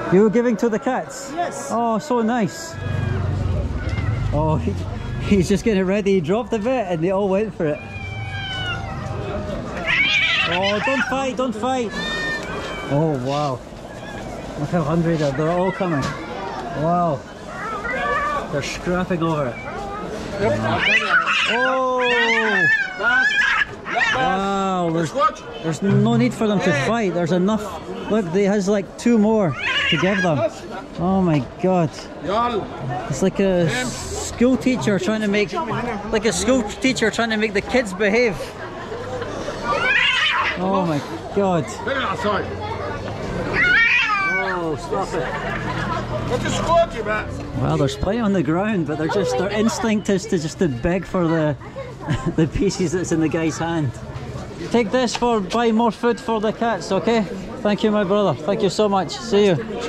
You were giving to the cats? Yes. Oh, so nice. Oh, he's just getting ready. He dropped a bit and they all went for it. Oh, don't fight, don't fight. Oh, wow. Look how hungry they are. They're all coming. Wow. They're scrapping over it. Oh! Wow, there's no need for them to fight. There's enough. Look, he has like 2 more to give them. Oh my god. It's like a school teacher trying to make the kids behave. Oh my god. Oh, stop it. Well, there's plenty on the ground, but their instinct is to beg for the the pieces that's in the guy's hand. Take this for buy more food for the cats, okay? Thank you, my brother. Thank you so much. See you.